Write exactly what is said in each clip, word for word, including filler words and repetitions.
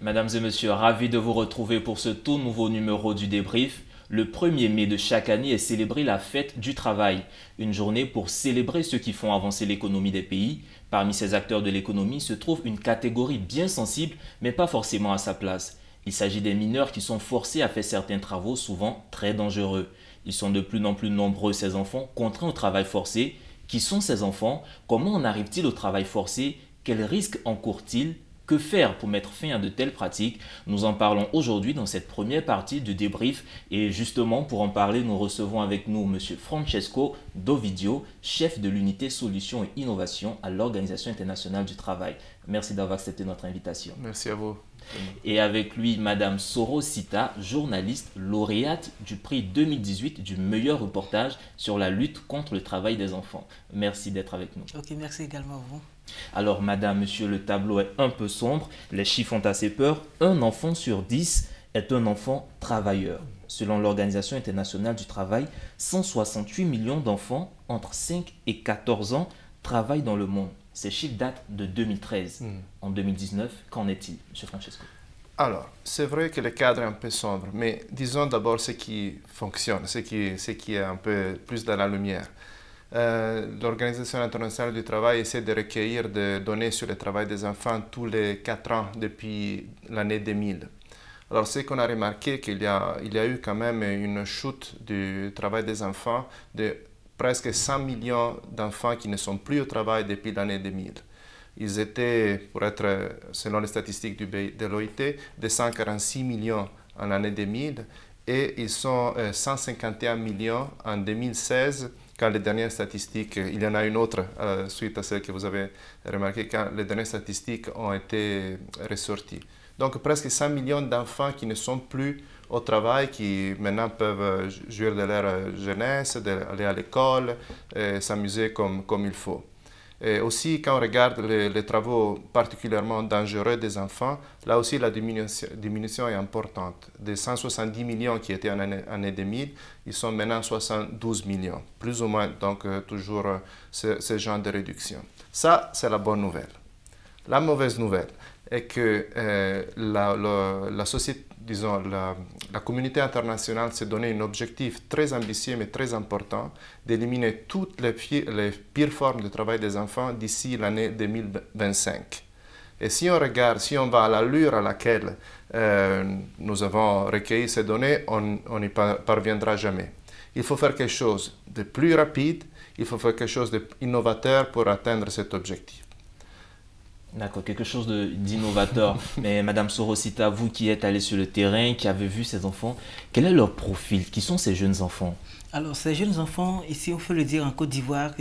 Mesdames et messieurs, ravi de vous retrouver pour ce tout nouveau numéro du débrief. Le premier mai de chaque année est célébré la fête du travail, une journée pour célébrer ceux qui font avancer l'économie des pays. Parmi ces acteurs de l'économie se trouve une catégorie bien sensible, mais pas forcément à sa place. Il s'agit des mineurs qui sont forcés à faire certains travaux souvent très dangereux. Ils sont de plus en plus nombreux, ces enfants, contraints au travail forcé. Qui sont ces enfants? Comment en arrive-t-il au travail forcé? Quels risques encourent-ils? Que faire pour mettre fin à de telles pratiques? Nous en parlons aujourd'hui dans cette première partie du débrief. Et justement, pour en parler, nous recevons avec nous M. Francesco Dovidio, chef de l'unité Solutions et Innovation à l'Organisation internationale du travail. Merci d'avoir accepté notre invitation. Merci à vous. Et avec lui, Mme Soro Sita, journaliste lauréate du prix deux mille dix-huit du meilleur reportage sur la lutte contre le travail des enfants. Merci d'être avec nous. Ok, merci également à vous. Alors, madame, monsieur, le tableau est un peu sombre, les chiffres font assez peur. Un enfant sur dix est un enfant travailleur. Selon l'Organisation internationale du travail, cent soixante-huit millions d'enfants entre cinq et quatorze ans travaillent dans le monde. Ces chiffres datent de deux mille treize. Mm. En deux mille dix-neuf, qu'en est-il, monsieur Francesco? Alors, c'est vrai que le cadre est un peu sombre, mais disons d'abord ce qui fonctionne, ce qui, ce qui est un peu plus dans la lumière. Euh, L'Organisation internationale du travail essaie de recueillir des données sur le travail des enfants tous les quatre ans depuis l'année deux mille. Alors, ce qu'on a remarqué, qu'il y a, il y a eu quand même une chute du travail des enfants de presque cent millions d'enfants qui ne sont plus au travail depuis l'année deux mille. Ils étaient, pour être, selon les statistiques du de l'O I T, de cent quarante-six millions en l'année deux mille et ils sont euh, cent cinquante et un millions en deux mille seize, quand les dernières statistiques, il y en a une autre euh, suite à celle que vous avez remarqué, quand les dernières statistiques ont été ressorties. Donc presque cent millions d'enfants qui ne sont plus au travail, qui maintenant peuvent jouir de leur jeunesse, aller à l'école, s'amuser comme, comme il faut. Et aussi, quand on regarde les, les travaux particulièrement dangereux des enfants, là aussi la diminution, diminution est importante. Des cent soixante-dix millions qui étaient en année, année deux mille, ils sont maintenant soixante-douze millions. Plus ou moins, donc, euh, toujours euh, ce, ce genre de réduction. Ça, c'est la bonne nouvelle. La mauvaise nouvelle est que euh, la, la, la société, disons, la, la communauté internationale s'est donné un objectif très ambitieux mais très important d'éliminer toutes les, les pires formes de travail des enfants d'ici l'année deux mille vingt-cinq. Et si on regarde, si on va à l'allure à laquelle euh, nous avons recueilli ces données, on n'y parviendra jamais. Il faut faire quelque chose de plus rapide, il faut faire quelque chose d'innovateur pour atteindre cet objectif. D'accord, quelque chose d'innovateur. Mais Madame Soro Sita, vous qui êtes allée sur le terrain, qui avez vu ces enfants, quel est leur profil? Qui sont ces jeunes enfants? Alors, ces jeunes enfants, ici, on peut le dire en Côte d'Ivoire,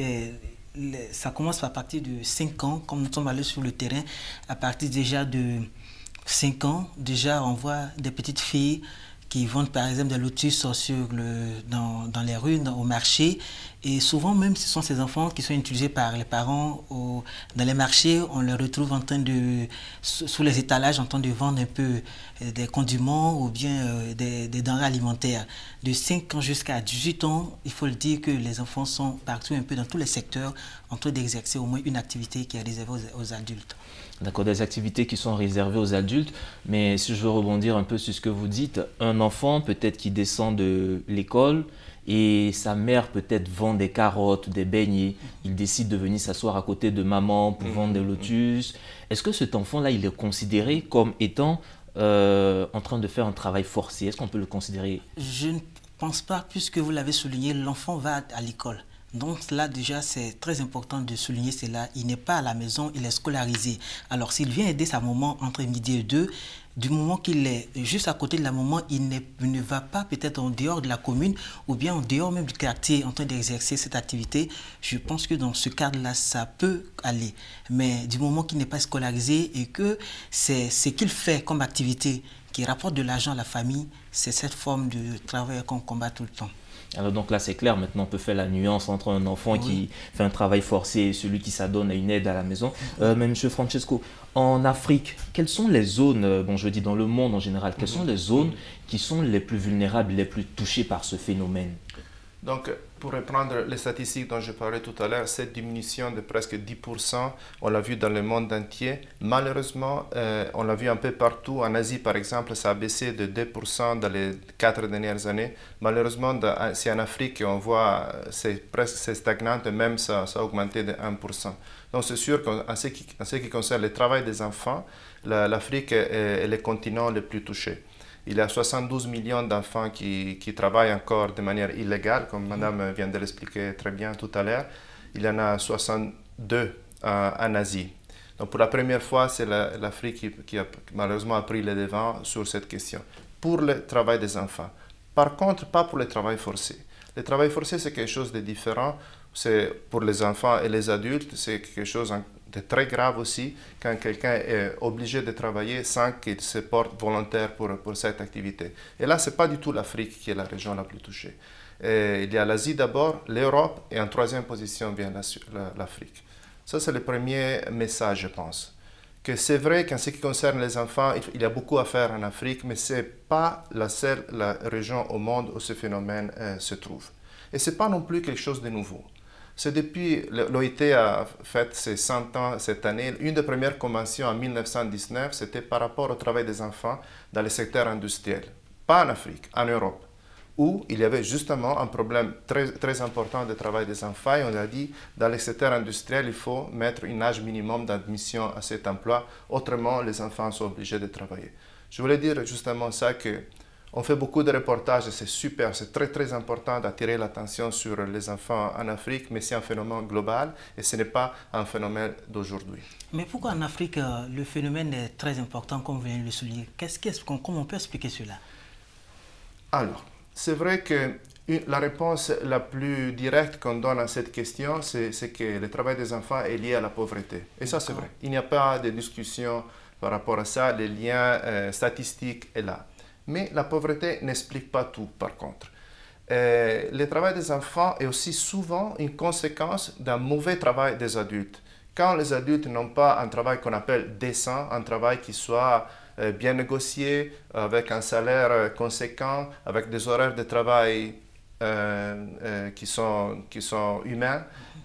ça commence à partir de cinq ans, comme nous sommes allés sur le terrain, à partir déjà de cinq ans, déjà on voit des petites filles qui vendent par exemple des lotus sur le, dans, dans les rues, dans, au marché. Et souvent même, ce sont ces enfants qui sont utilisés par les parents au, dans les marchés. On les retrouve en train de, sous les étalages, en train de vendre un peu des condiments ou bien euh, des, des denrées alimentaires. De cinq ans jusqu'à dix-huit ans, il faut le dire que les enfants sont partout un peu dans tous les secteurs en train d'exercer au moins une activité qui est réservée aux, aux adultes. D'accord, des activités qui sont réservées aux adultes. Mais si je veux rebondir un peu sur ce que vous dites, un enfant peut-être qui descend de l'école et sa mère peut-être vend des carottes, des beignets. Il décide de venir s'asseoir à côté de maman pour vendre des lotus. Est-ce que cet enfant-là, il est considéré comme étant euh, en train de faire un travail forcé? Est-ce qu'on peut le considérer? Je ne pense pas, puisque vous l'avez souligné, l'enfant va à l'école. Donc là déjà c'est très important de souligner cela, il n'est pas à la maison, il est scolarisé. Alors s'il vient aider sa maman entre midi et deux, du moment qu'il est juste à côté de la maman, il ne, il ne va pas peut-être en dehors de la commune ou bien en dehors même du quartier en train d'exercer cette activité. Je pense que dans ce cadre-là, ça peut aller. Mais du moment qu'il n'est pas scolarisé et que c'est ce qu'il fait comme activité qui rapporte de l'argent à la famille, c'est cette forme de travail qu'on combat tout le temps. Alors donc là c'est clair, maintenant on peut faire la nuance entre un enfant oui. qui fait un travail forcé et celui qui s'adonne à une aide à la maison. Euh, mais monsieur Francesco, en Afrique, quelles sont les zones, bon je dis dans le monde en général, quelles sont les zones qui sont les plus vulnérables, les plus touchées par ce phénomène? Donc, pour reprendre les statistiques dont je parlais tout à l'heure, cette diminution de presque dix pour cent, on l'a vu dans le monde entier. Malheureusement, euh, on l'a vu un peu partout. En Asie, par exemple, ça a baissé de deux pour cent dans les quatre dernières années. Malheureusement, c'est en Afrique qu'on voit c'est presque c'est stagnant, même ça, ça a augmenté de un pour cent. Donc, c'est sûr qu'en ce qui, en ce qui concerne le travail des enfants, l'Afrique est, est le continent le plus touché. Il y a soixante-douze millions d'enfants qui, qui travaillent encore de manière illégale, comme Madame vient de l'expliquer très bien tout à l'heure. Il y en a soixante-deux euh, en Asie. Donc pour la première fois, c'est l'Afrique qui, qui a malheureusement a pris le devant sur cette question. Pour le travail des enfants. Par contre, pas pour le travail forcé. Le travail forcé, c'est quelque chose de différent. C'est pour les enfants et les adultes, c'est quelque chose de très grave aussi quand quelqu'un est obligé de travailler sans qu'il se porte volontaire pour, pour cette activité. Et là, ce n'est pas du tout l'Afrique qui est la région la plus touchée. Et il y a l'Asie d'abord, l'Europe et en troisième position vient l'Afrique. Ça, c'est le premier message, je pense. Que c'est vrai qu'en ce qui concerne les enfants, il y a beaucoup à faire en Afrique, mais ce n'est pas la seule la région au monde où ce phénomène euh, se trouve. Et ce n'est pas non plus quelque chose de nouveau. C'est depuis, l'O I T a fait ses cent ans cette année. Une des premières conventions en mille neuf cent dix-neuf, c'était par rapport au travail des enfants dans le secteur industriel. Pas en Afrique, en Europe, où il y avait justement un problème très, très important de travail des enfants. Et on a dit, dans le secteur industriel, il faut mettre un âge minimum d'admission à cet emploi. Autrement, les enfants sont obligés de travailler. Je voulais dire justement ça que on fait beaucoup de reportages, c'est super, c'est très très important d'attirer l'attention sur les enfants en Afrique, mais c'est un phénomène global et ce n'est pas un phénomène d'aujourd'hui. Mais pourquoi en Afrique le phénomène est très important, comme vous venez de le souligner? Qu'est-ce qu'est-ce qu'on, comment on peut expliquer cela? Alors, c'est vrai que une, la réponse la plus directe qu'on donne à cette question, c'est que le travail des enfants est lié à la pauvreté. Et ça, c'est vrai. Il n'y a pas de discussion par rapport à ça, le lien euh, statistique est là. Mais la pauvreté n'explique pas tout, par contre. Euh, le travail des enfants est aussi souvent une conséquence d'un mauvais travail des adultes. Quand les adultes n'ont pas un travail qu'on appelle décent, un travail qui soit euh, bien négocié, avec un salaire euh, conséquent, avec des horaires de travail euh, euh, qui sont, qui sont humains,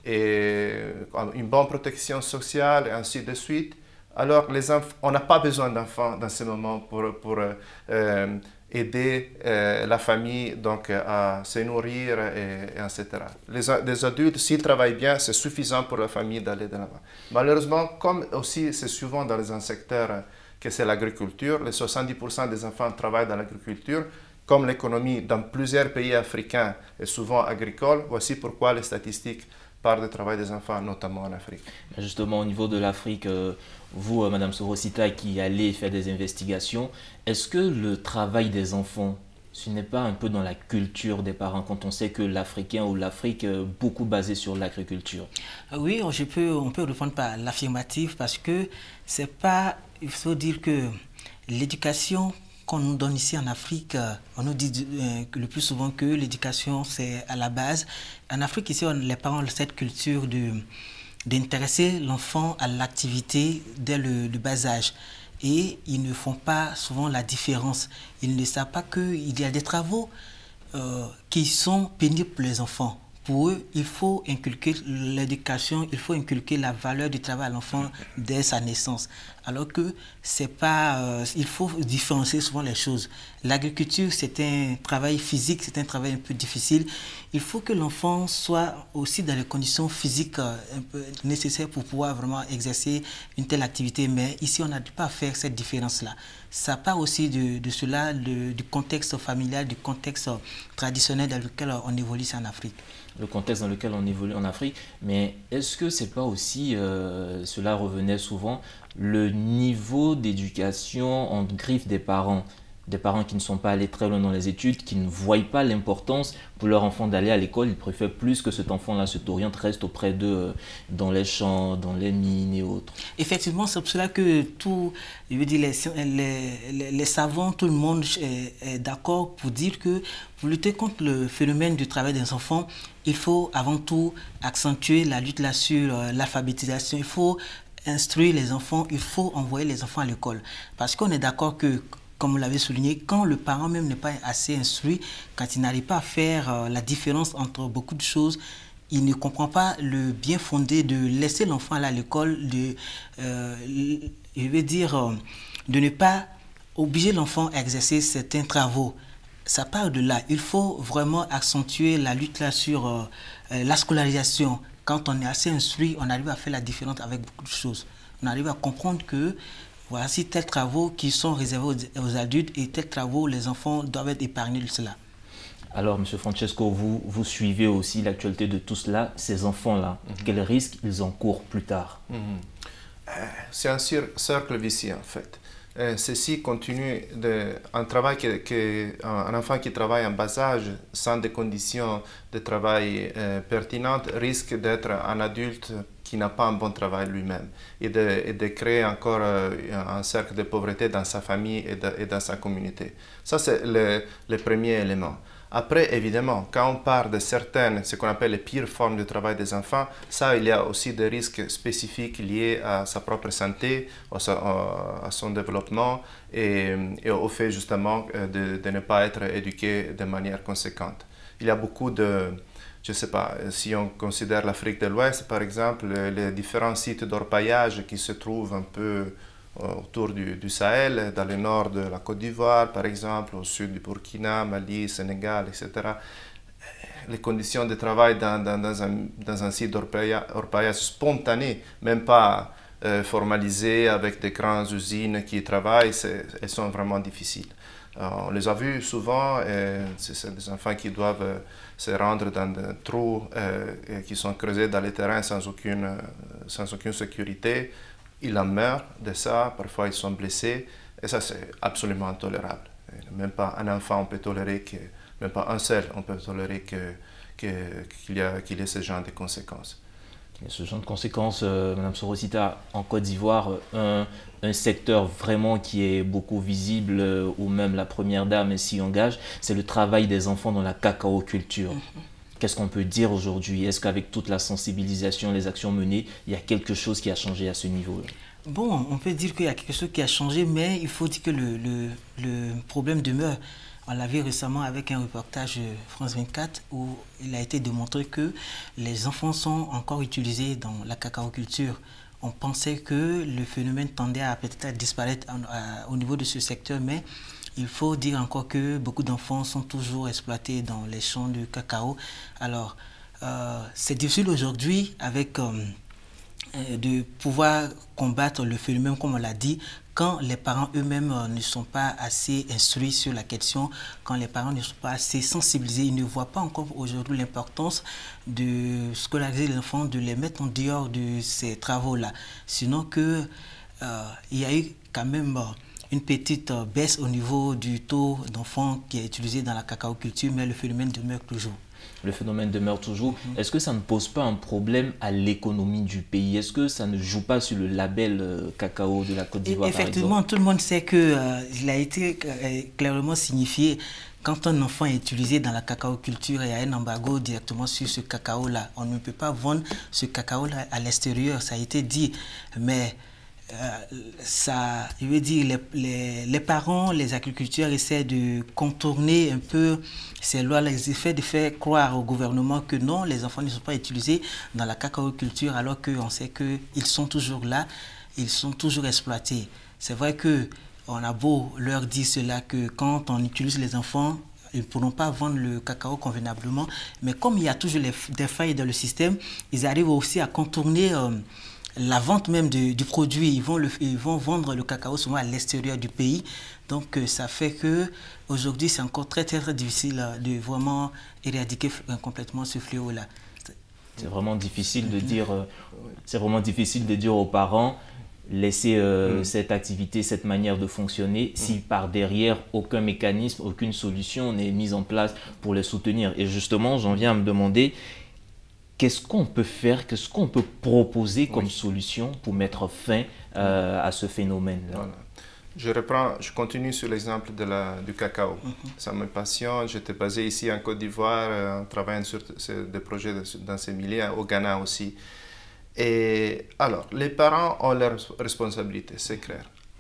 et une bonne protection sociale, et ainsi de suite, alors, les on n'a pas besoin d'enfants dans ce moment pour, pour euh, aider euh, la famille donc, à se nourrir, et, et et cetera. Les, les adultes, s'ils travaillent bien, c'est suffisant pour la famille d'aller de l'avant. Malheureusement, comme aussi c'est souvent dans les secteurs que c'est l'agriculture, les soixante-dix pour cent des enfants travaillent dans l'agriculture. Comme l'économie dans plusieurs pays africains est souvent agricole, voici pourquoi les statistiques parlent du travail des enfants, notamment en Afrique. Justement, au niveau de l'Afrique, euh, vous, euh, Madame Sorosita, qui allez faire des investigations, est-ce que le travail des enfants, ce n'est pas un peu dans la culture des parents quand on sait que l'Africain ou l'Afrique est beaucoup basé sur l'agriculture? Oui, je peux, on peut répondre par l'affirmative parce que c'est pas, il faut dire que l'éducation qu'on nous donne ici en Afrique, on nous dit euh, le plus souvent que l'éducation c'est à la base. En Afrique ici, on, les parents ont cette culture de d'intéresser l'enfant à l'activité dès le, le bas âge. Et ils ne font pas souvent la différence. Ils ne savent pas qu'il y a des travaux euh, qui sont pénibles pour les enfants. Pour eux, il faut inculquer l'éducation, il faut inculquer la valeur du travail à l'enfant dès sa naissance. Alors que c'est pas, euh, il faut différencier souvent les choses. L'agriculture, c'est un travail physique, c'est un travail un peu difficile. Il faut que l'enfant soit aussi dans les conditions physiques euh, un peu nécessaires pour pouvoir vraiment exercer une telle activité. Mais ici, on n'arrive pas à faire cette différence-là. Ça part aussi de, de cela, de, du contexte familial, du contexte traditionnel dans lequel on évolue ici en Afrique. Le contexte dans lequel on évolue en Afrique, mais est-ce que c'est pas aussi, euh, cela revenait souvent, le niveau d'éducation en griffe des parents, des parents qui ne sont pas allés très loin dans les études, qui ne voient pas l'importance pour leur enfant d'aller à l'école, ils préfèrent plus que cet enfant-là se oriente, reste auprès d'eux dans les champs, dans les mines et autres. Effectivement, c'est pour cela que tout, je veux dire, les, les, les, les savants, tout le monde est, est d'accord pour dire que pour lutter contre le phénomène du travail des enfants, il faut avant tout accentuer la lutte là sur euh, l'alphabétisation. Il faut instruire les enfants, il faut envoyer les enfants à l'école. Parce qu'on est d'accord que comme vous l'avez souligné, quand le parent même n'est pas assez instruit, quand il n'arrive pas à faire euh, la différence entre beaucoup de choses, il ne comprend pas le bien fondé de laisser l'enfant aller à l'école, de, euh, je veux dire, euh, de ne pas obliger l'enfant à exercer certains travaux. Ça part de là. Il faut vraiment accentuer la lutte là sur euh, euh, la scolarisation. Quand on est assez instruit, on arrive à faire la différence avec beaucoup de choses. On arrive à comprendre que voici tels travaux qui sont réservés aux, aux adultes et tels travaux, les enfants doivent être épargnés de cela. Alors, M. Francesco, vous, vous suivez aussi l'actualité de tout cela, ces enfants-là. Mm-hmm. Quels risques ils encourent plus tard? Mm-hmm. euh, C'est un cercle vicieux, en fait. Euh, ceci continue de, un travail que, que, un enfant qui travaille en bas âge sans des conditions de travail euh, pertinentes risque d'être un adulte qui n'a pas un bon travail lui-même et de, et de créer encore euh, un cercle de pauvreté dans sa famille et, de, et dans sa communauté. Ça, c'est le, le premier élément. Après, évidemment, quand on parle de certaines, ce qu'on appelle les pires formes de travail des enfants, ça, il y a aussi des risques spécifiques liés à sa propre santé, à son développement et, et au fait justement de, de ne pas être éduqué de manière conséquente. Il y a beaucoup de, je ne sais pas, si on considère l'Afrique de l'Ouest, par exemple, les différents sites d'orpaillage qui se trouvent un peu autour du, du Sahel, dans le nord de la Côte d'Ivoire, par exemple, au sud du Burkina, Mali, Sénégal, et cetera. Les conditions de travail dans, dans, dans, un, dans un site d'orpaillage spontané, même pas euh, formalisé avec des grandes usines qui travaillent, elles sont vraiment difficiles. Euh, on les a vus souvent, c'est des enfants qui doivent euh, se rendre dans des trous euh, qui sont creusés dans les terrains sans aucune, euh, sans aucune sécurité. Ils en meurent de ça, parfois ils sont blessés, et ça c'est absolument intolérable. Même pas un enfant on peut tolérer, que, même pas un seul on peut tolérer qu'il que, qu'il y, qu'il y ait ce genre de conséquences. Il y a ce genre de conséquences, euh, Mme Sorosita, en Côte d'Ivoire, un, un secteur vraiment qui est beaucoup visible, euh, où même la première dame s'y engage, c'est le travail des enfants dans la cacao-culture. Mm-hmm. Qu'est-ce qu'on peut dire aujourd'hui? Est-ce qu'avec toute la sensibilisation, les actions menées, il y a quelque chose qui a changé à ce niveau-là? Bon, on peut dire qu'il y a quelque chose qui a changé, mais il faut dire que le, le, le problème demeure. On l'a vu récemment avec un reportage France vingt-quatre où il a été démontré que les enfants sont encore utilisés dans la cacao-culture. On pensait que le phénomène tendait à peut-être disparaître à, à, au niveau de ce secteur, mais il faut dire encore que beaucoup d'enfants sont toujours exploités dans les champs de cacao. Alors, euh, c'est difficile aujourd'hui avec euh, de pouvoir combattre le phénomène, comme on l'a dit, quand les parents eux-mêmes euh, ne sont pas assez instruits sur la question, quand les parents ne sont pas assez sensibilisés, ils ne voient pas encore aujourd'hui l'importance de scolariser les enfants, de les mettre en dehors de ces travaux-là. Sinon que euh, il y a eu quand même... Euh, une petite baisse au niveau du taux d'enfants qui est utilisé dans la cacao-culture, mais le phénomène demeure toujours. Le phénomène demeure toujours. Mm-hmm. Est-ce que ça ne pose pas un problème à l'économie du pays? Est-ce que ça ne joue pas sur le label euh, cacao de la Côte d'Ivoire? Effectivement, tout le monde sait qu'il euh, a été euh, clairement signifié. Quand un enfant est utilisé dans la cacao-culture, il y a un embargo directement sur ce cacao-là. On ne peut pas vendre ce cacao-là à l'extérieur, ça a été dit. Mais Euh, ça, je veux dire, les, les, les parents, les agriculteurs essaient de contourner un peu ces lois-là. Ils essaient de faire croire au gouvernement que non, les enfants ne sont pas utilisés dans la cacao-culture, alors qu'on sait qu'ils sont toujours là, ils sont toujours exploités. C'est vrai qu'on a beau leur dire cela, que quand on utilise les enfants, ils ne pourront pas vendre le cacao convenablement, mais comme il y a toujours les, des failles dans le système, ils arrivent aussi à contourner euh, la vente même de, du produit. Ils vont, le, ils vont vendre le cacao souvent à l'extérieur du pays. Donc euh, ça fait qu'aujourd'hui, c'est encore très, très très difficile euh, de vraiment éradiquer euh, complètement ce fléau-là. C'est vraiment difficile de dire, euh, c'est vraiment difficile de dire aux parents, laisser euh, mm. cette activité, cette manière de fonctionner, mm. si par derrière aucun mécanisme, aucune solution n'est mise en place pour les soutenir. Et justement, j'en viens à me demander, qu'est-ce qu'on peut faire, qu'est-ce qu'on peut proposer comme oui. solution pour mettre fin euh, à ce phénomène-là? Voilà. Je reprends, je continue sur l'exemple de la, du cacao. Mm-hmm. Ça me passionne. J'étais basé ici en Côte d'Ivoire, euh, en travaillant sur des projets de, dans ces milieux, au Ghana aussi. Et alors, les parents ont leurs responsabilités, c'est clair.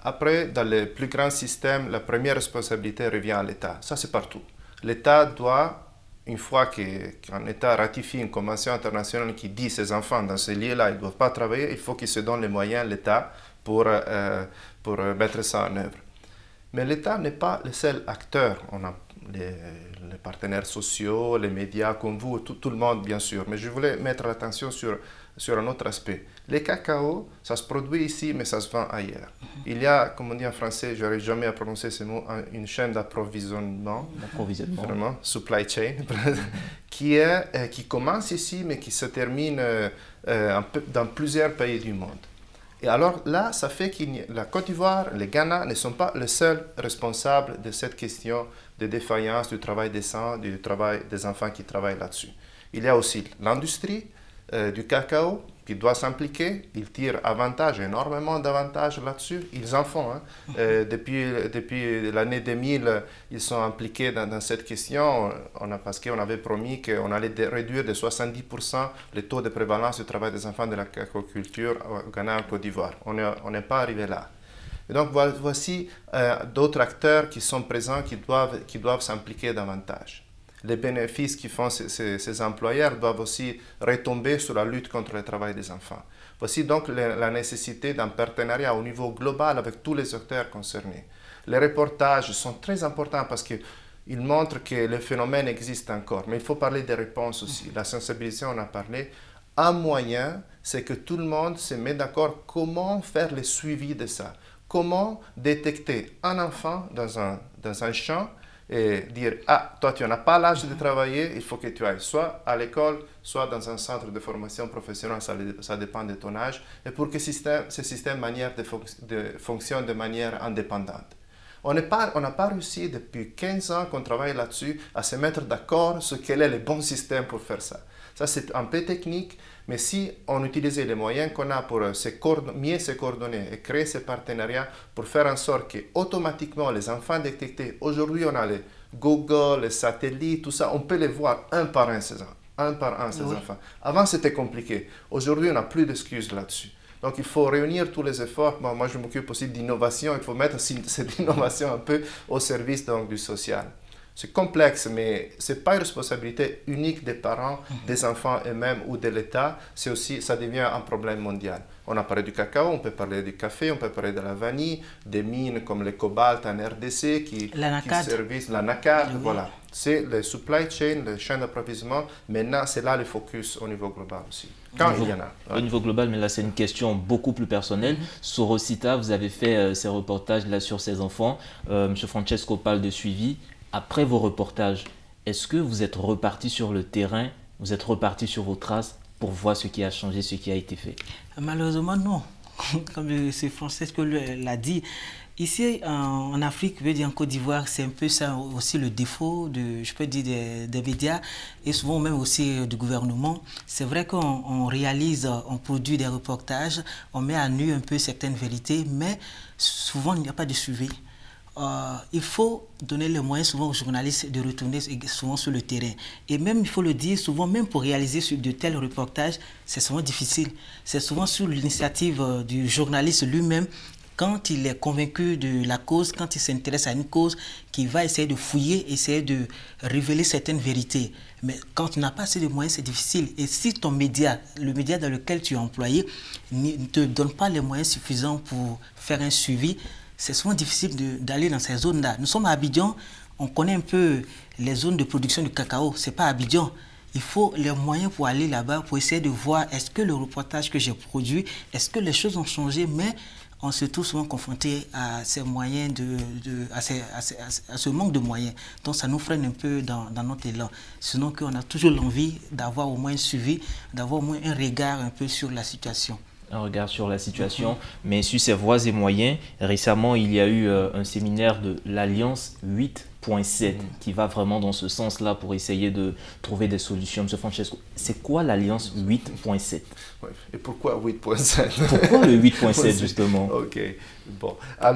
Après, dans les plus grands systèmes, la première responsabilité revient à l'État. Ça, c'est partout. L'État doit, une fois qu'un État ratifie une convention internationale qui dit que ces enfants dans ces lieux-là, ils ne doivent pas travailler, il faut qu'il se donne les moyens, l'État, pour, euh, pour mettre ça en œuvre. Mais l'État n'est pas le seul acteur. On a les, les partenaires sociaux, les médias comme vous, tout, tout le monde bien sûr. Mais je voulais mettre l'attention sur, sur un autre aspect. Les cacao, ça se produit ici, mais ça se vend ailleurs. Il y a, comme on dit en français, je n'arrive jamais à prononcer ce mot, une chaîne d'approvisionnement, vraiment, supply chain, qui, est, euh, qui commence ici, mais qui se termine euh, euh, dans plusieurs pays du monde. Et alors là, ça fait que la Côte d'Ivoire, le Ghana ne sont pas les seuls responsables de cette question de défaillance du travail décent, du travail des enfants qui travaillent là-dessus. Il y a aussi l'industrie euh, du cacao qui doit s'impliquer. Ils tirent avantage, énormément d'avantages là-dessus. Ils en font. Hein. Euh, depuis depuis l'année deux mille, ils sont impliqués dans, dans cette question on a, parce qu'on avait promis qu'on allait de, réduire de soixante-dix pour cent le taux de prévalence du travail des enfants de la cacaoculture au Ghana et en Côte d'Ivoire. On n'est pas arrivé là. Et donc voici euh, d'autres acteurs qui sont présents, qui doivent, qui doivent s'impliquer davantage. Les bénéfices qui font ces, ces, ces employeurs doivent aussi retomber sur la lutte contre le travail des enfants. Voici donc le, la nécessité d'un partenariat au niveau global avec tous les acteurs concernés. Les reportages sont très importants parce qu'ils montrent que le phénomène existe encore, mais il faut parler des réponses aussi. La sensibilisation, on a parlé. Un moyen, c'est que tout le monde se met d'accord comment faire le suivi de ça. Comment détecter un enfant dans un, dans un champ et dire « Ah, toi, tu n'as pas l'âge de travailler, il faut que tu ailles soit à l'école, soit dans un centre de formation professionnelle, ça, ça dépend de ton âge, et pour que système, ce système manière de, fonc de, fonctionne de manière indépendante. » On n'a pas, pas réussi depuis quinze ans qu'on travaille là-dessus à se mettre d'accord sur quel est le bon système pour faire ça. Ça, c'est un peu technique, mais si on utilisait les moyens qu'on a pour se mieux se coordonner et créer ces partenariats pour faire en sorte que automatiquement les enfants détectés, aujourd'hui on a les Google, les satellites, tout ça, on peut les voir un par un ces, un par un, ces oui. enfants. Avant c'était compliqué, aujourd'hui on n'a plus d'excuses là-dessus. Donc il faut réunir tous les efforts. Bon, moi je m'occupe aussi d'innovation, il faut mettre cette innovation un peu au service donc, du social. C'est complexe, mais ce n'est pas une responsabilité unique des parents, des enfants eux-mêmes ou de l'État. C'est aussi, ça devient un problème mondial. On a parlé du cacao, on peut parler du café, on peut parler de la vanille, des mines comme le cobalt en R D C qui, qui servissent, la NACAD, oui. Voilà. C'est le supply chain, le chaîne d'approvisionnement. Maintenant, c'est là le focus au niveau global aussi. Quand niveau, il y en a. Ouais. Au niveau global, mais là, c'est une question beaucoup plus personnelle. Mm-hmm. Sur Rosita, vous avez fait euh, ces reportages là sur ces enfants. Euh, M. Francesco parle de suivi. Après vos reportages, est-ce que vous êtes reparti sur le terrain, vous êtes reparti sur vos traces pour voir ce qui a changé, ce qui a été fait? Malheureusement, non. Comme M. Francesco l'a dit, ici en Afrique, je veux dire en Côte d'Ivoire, c'est un peu ça aussi le défaut, de, je peux dire, des, des médias et souvent même aussi du gouvernement. C'est vrai qu'on réalise, on produit des reportages, on met à nu un peu certaines vérités, mais souvent il n'y a pas de suivi. Euh, il faut donner les moyens souvent aux journalistes de retourner souvent sur le terrain. Et même, il faut le dire, souvent, même pour réaliser de tels reportages, c'est souvent difficile. C'est souvent sur l'initiative du journaliste lui-même, quand il est convaincu de la cause, quand il s'intéresse à une cause, qu'il va essayer de fouiller, essayer de révéler certaines vérités. Mais quand tu n'as pas assez de moyens, c'est difficile. Et si ton média, le média dans lequel tu es employé, ne te donne pas les moyens suffisants pour faire un suivi, c'est souvent difficile d'aller dans ces zones-là. Nous sommes à Abidjan, on connaît un peu les zones de production du cacao. Ce n'est pas Abidjan. Il faut les moyens pour aller là-bas, pour essayer de voir est-ce que le reportage que j'ai produit, est-ce que les choses ont changé, mais on se trouve souvent confronté à ces moyens, de, de, à, ces, à, ces, à ce manque de moyens. Donc ça nous freine un peu dans, dans notre élan. Sinon qu'on a toujours l'envie d'avoir au moins un suivi, d'avoir au moins un regard un peu sur la situation. Un regard sur la situation, mm-hmm. mais sur ces voies et moyens, récemment il y a eu euh, un séminaire de l'Alliance huit point sept mm-hmm. qui va vraiment dans ce sens-là pour essayer de trouver des solutions. M. Francesco, c'est quoi l'Alliance huit point sept? Ouais. Et pourquoi huit point sept? Pourquoi le huit point sept justement? Ok, bon. Alors,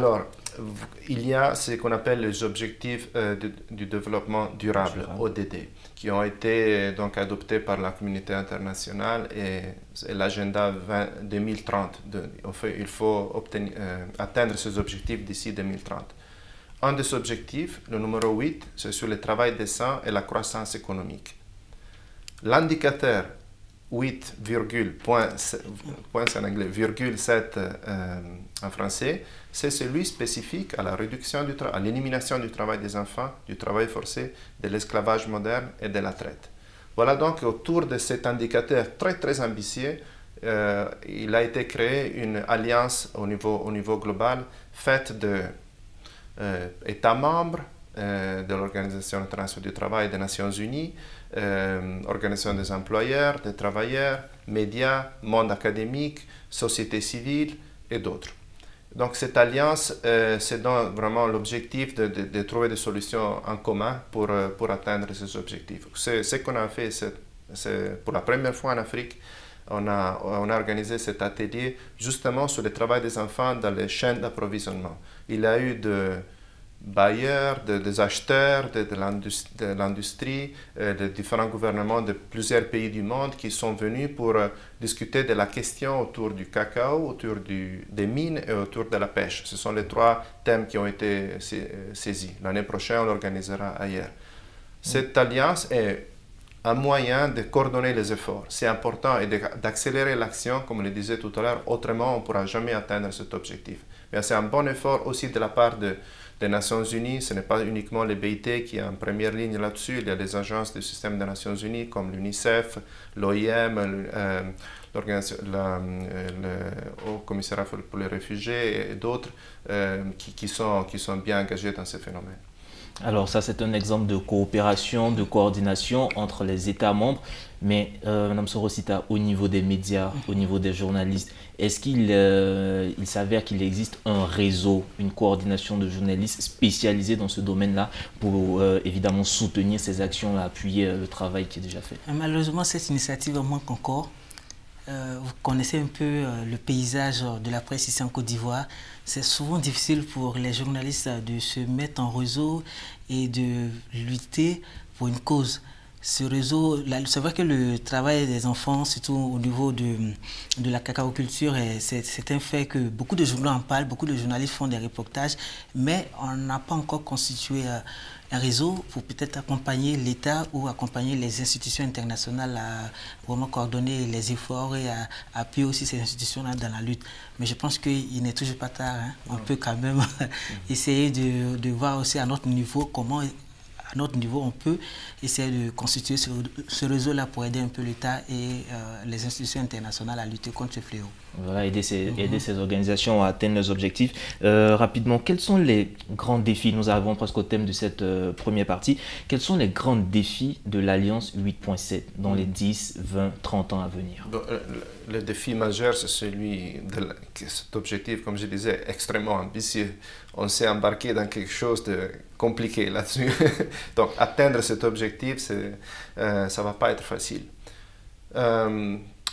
il y a ce qu'on appelle les objectifs euh, du, du développement durable, Durable. O D D, qui ont été donc adoptés par la communauté internationale et, et l'agenda deux mille trente. De, en fait, il faut obtenir, euh, atteindre ces objectifs d'ici deux mille trente. Un des objectifs, le numéro huit, c'est sur le travail décent et la croissance économique. L'indicateur huit, point, point en anglais, virgule sept euh, en français, c'est celui spécifique à la réduction du travail, à l'élimination du travail des enfants, du travail forcé, de l'esclavage moderne et de la traite. Voilà donc autour de cet indicateur très très ambitieux, euh, il a été créé une alliance au niveau, au niveau global faite de euh, États membres, euh, de l'Organisation internationale du travail des Nations Unies, Euh, organisation des employeurs, des travailleurs, médias, monde académique, société civile et d'autres. Donc cette alliance euh, se donne vraiment l'objectif de, de, de trouver des solutions en commun pour, pour atteindre ces objectifs. C'est ce qu'on a fait c'est pour la première fois en Afrique. On a, on a organisé cet atelier justement sur le travail des enfants dans les chaînes d'approvisionnement. Il y a eu de bailleurs, de, des acheteurs, de, de l'industrie, euh, de différents gouvernements de plusieurs pays du monde qui sont venus pour euh, discuter de la question autour du cacao, autour du, des mines et autour de la pêche. Ce sont les trois thèmes qui ont été saisis. L'année prochaine, on l'organisera ailleurs. Cette alliance est un moyen de coordonner les efforts. C'est important et d'accélérer l'action, comme je le disais tout à l'heure, autrement on ne pourra jamais atteindre cet objectif. Mais c'est un bon effort aussi de la part de des Nations Unies. Ce n'est pas uniquement les B I T qui est en première ligne là-dessus. Il y a des agences du système des Nations Unies comme l'UNICEF, l'O I M, euh, la, le Haut Commissariat pour les réfugiés et d'autres euh, qui, qui, sont, qui sont bien engagés dans ces phénomènes. Alors ça, c'est un exemple de coopération, de coordination entre les États membres. Mais euh, Mme Sorosita, au niveau des médias, au niveau des journalistes, est-ce qu'il euh, il s'avère qu'il existe un réseau, une coordination de journalistes spécialisés dans ce domaine-là pour euh, évidemment soutenir ces actions, appuyer euh, le travail qui est déjà fait? Malheureusement, cette initiative manque encore. Euh, vous connaissez un peu euh, le paysage de la presse ici en Côte d'Ivoire. C'est souvent difficile pour les journalistes de se mettre en réseau et de lutter pour une cause. Ce réseau, c'est vrai que le travail des enfants, surtout au niveau de, de la cacaoculture, c'est un fait que beaucoup de journaux en parlent, beaucoup de journalistes font des reportages, mais on n'a pas encore constitué un réseau pour peut-être accompagner l'État ou accompagner les institutions internationales à vraiment coordonner les efforts et à, à appuyer aussi ces institutions-là dans la lutte. Mais je pense qu'il n'est toujours pas tard. Hein. On peut quand même essayer de, de voir aussi à notre niveau comment... à notre niveau, on peut essayer de constituer ce, ce réseau-là pour aider un peu l'État et euh, les institutions internationales à lutter contre ce fléau. Voilà, aider ces, mm-hmm. aider ces organisations à atteindre leurs objectifs. Euh, rapidement, quels sont les grands défis? Nous arrivons presque au thème de cette euh, première partie. Quels sont les grands défis de l'Alliance huit point sept dans les dix, vingt, trente ans à venir? Bon, le, le défi majeur, c'est celui de la, cet objectif, comme je disais, extrêmement ambitieux. On s'est embarqué dans quelque chose de compliqué là-dessus. Donc, atteindre cet objectif, euh, ça ne va pas être facile. Euh,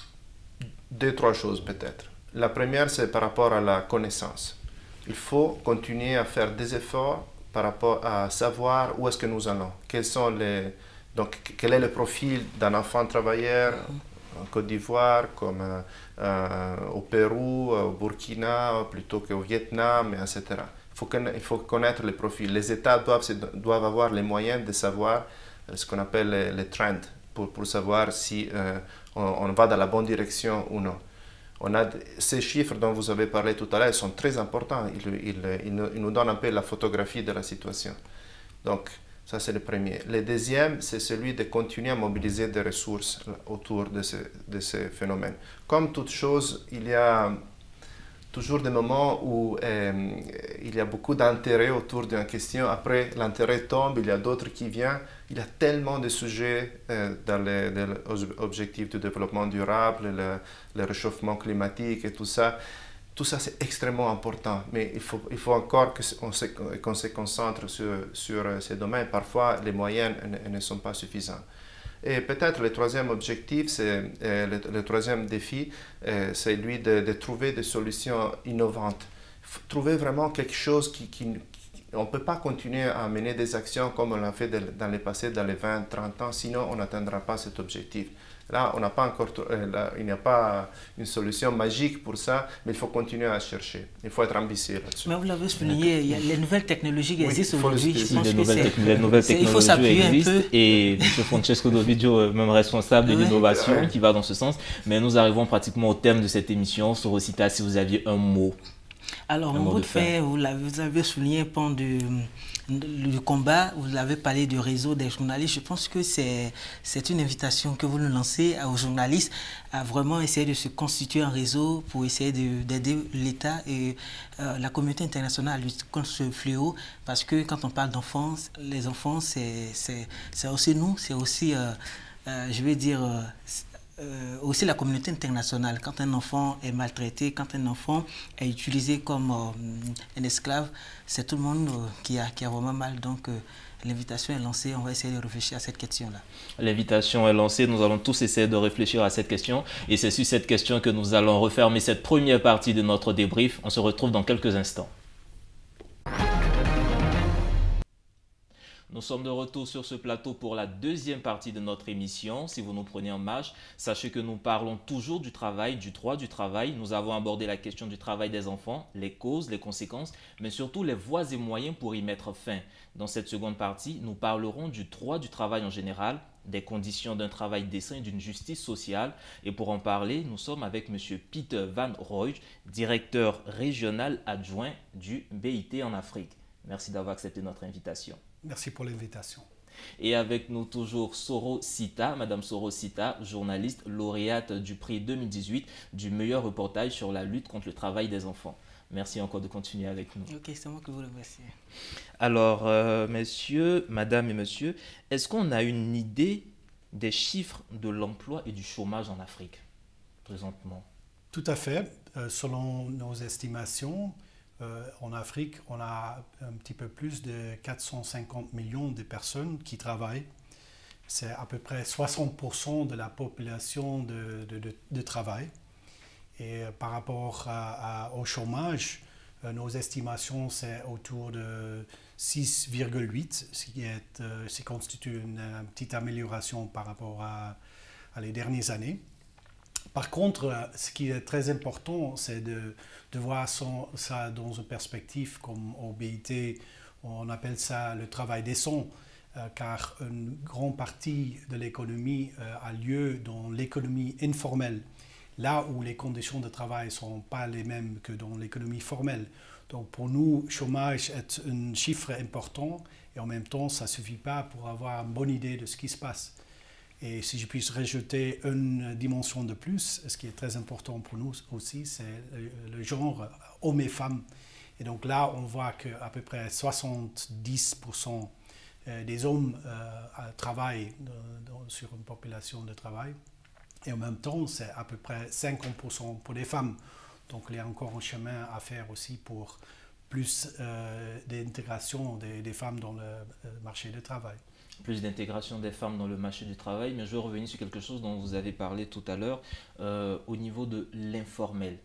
deux, trois choses peut-être. La première, c'est par rapport à la connaissance. Il faut continuer à faire des efforts par rapport à savoir où est-ce que nous allons. Quels sont les, donc, quel est le profil d'un enfant travailleur en Côte d'Ivoire, comme euh, au Pérou, au Burkina, plutôt qu'au Vietnam, et cetera. Il faut, il faut connaître les profils. Les États doivent, doivent avoir les moyens de savoir ce qu'on appelle les, les trends, pour, pour savoir si euh, on, on va dans la bonne direction ou non. On a, ces chiffres dont vous avez parlé tout à l'heure sont très importants. Ils, ils, ils, ils nous donnent un peu la photographie de la situation. Donc, ça, c'est le premier. Le deuxième, c'est celui de continuer à mobiliser des ressources autour de, ce, de ces phénomènes. Comme toute chose, il y a toujours des moments où euh, il y a beaucoup d'intérêt autour d'une question. Après, l'intérêt tombe, il y a d'autres qui viennent. Il y a tellement de sujets euh, dans les, les objectifs de développement durable, le, le réchauffement climatique et tout ça. Tout ça, c'est extrêmement important, mais il faut, il faut encore qu'on se, qu'on se concentre sur, sur ces domaines. Parfois, les moyens ne, ne sont pas suffisants. Et peut-être le troisième objectif, c'est euh, le, le troisième défi, euh, c'est lui de, de trouver des solutions innovantes. Il trouver vraiment quelque chose qui... qui on ne peut pas continuer à mener des actions comme on l'a fait dans le passé, dans les vingt, trente ans, sinon on n'atteindra pas cet objectif. Là, on n'a pas encore, là, il n'y a pas une solution magique pour ça, mais il faut continuer à chercher. Il faut être ambitieux là-dessus. Mais vous l'avez souligné, il y a les nouvelles technologies qui oui, existent aujourd'hui. Je pense les, nouvelles que les nouvelles technologies existent et M. Francesco Dovidio, même responsable de oui. l'innovation, oui. qui va dans ce sens. Mais nous arrivons pratiquement au terme de cette émission. Soro Sita, si vous aviez un mot. Alors, mon mot de fin, vous l'avez souligné pendant du, du combat, vous avez parlé du réseau des journalistes. Je pense que c'est une invitation que vous nous lancez aux journalistes à vraiment essayer de se constituer un réseau pour essayer d'aider l'État et euh, la communauté internationale à lutter contre ce fléau. Parce que quand on parle d'enfants, les enfants, c'est aussi nous, c'est aussi, euh, euh, je vais dire... Euh, Euh, aussi la communauté internationale. Quand un enfant est maltraité, quand un enfant est utilisé comme euh, un esclave, c'est tout le monde euh, qui, a, qui a vraiment mal. Donc euh, l'invitation est lancée, on va essayer de réfléchir à cette question-là. L'invitation est lancée, nous allons tous essayer de réfléchir à cette question. Et c'est sur cette question que nous allons refermer cette première partie de notre débrief. On se retrouve dans quelques instants. Nous sommes de retour sur ce plateau pour la deuxième partie de notre émission. Si vous nous prenez en marche, sachez que nous parlons toujours du travail, du droit du travail. Nous avons abordé la question du travail des enfants, les causes, les conséquences, mais surtout les voies et moyens pour y mettre fin. Dans cette seconde partie, nous parlerons du droit du travail en général, des conditions d'un travail décent et d'une justice sociale. Et pour en parler, nous sommes avec M. Peter Van Rooij, directeur régional adjoint du B I T en Afrique. Merci d'avoir accepté notre invitation. Merci pour l'invitation. Et avec nous toujours Soro Sita, Madame Soro Sita, journaliste lauréate du prix deux mille dix-huit du meilleur reportage sur la lutte contre le travail des enfants. Merci encore de continuer avec nous. Ok, c'est moi qui vous remercie. Alors, euh, messieurs, madame et monsieur, est-ce qu'on a une idée des chiffres de l'emploi et du chômage en Afrique présentement? Tout à fait. Euh, selon nos estimations, Euh, en Afrique, on a un petit peu plus de quatre cent cinquante millions de personnes qui travaillent. C'est à peu près soixante pour cent de la population de, de, de, de travail. Et euh, par rapport à, à, au chômage, euh, nos estimations, c'est autour de six virgule huit, ce qui, est, euh, ce qui constitue une, une petite amélioration par rapport à, à les dernières années. Par contre, ce qui est très important, c'est de, de voir son, ça dans une perspective comme au B I T, on appelle ça le travail décent, euh, car une grande partie de l'économie euh, a lieu dans l'économie informelle, là où les conditions de travail ne sont pas les mêmes que dans l'économie formelle. Donc pour nous, le chômage est un chiffre important et en même temps, ça ne suffit pas pour avoir une bonne idée de ce qui se passe. Et si je puis rajouter une dimension de plus, ce qui est très important pour nous aussi, c'est le genre hommes et femmes. Et donc là, on voit qu'à peu près soixante-dix pour cent des hommes euh, travaillent dans, sur une population de travail. Et en même temps, c'est à peu près cinquante pour cent pour les femmes. Donc il y a encore un chemin à faire aussi pour plus euh, d'intégration des, des femmes dans le marché du travail. Plus d'intégration des femmes dans le marché du travail, mais je veux revenir sur quelque chose dont vous avez parlé tout à l'heure, euh, au niveau de l'informel.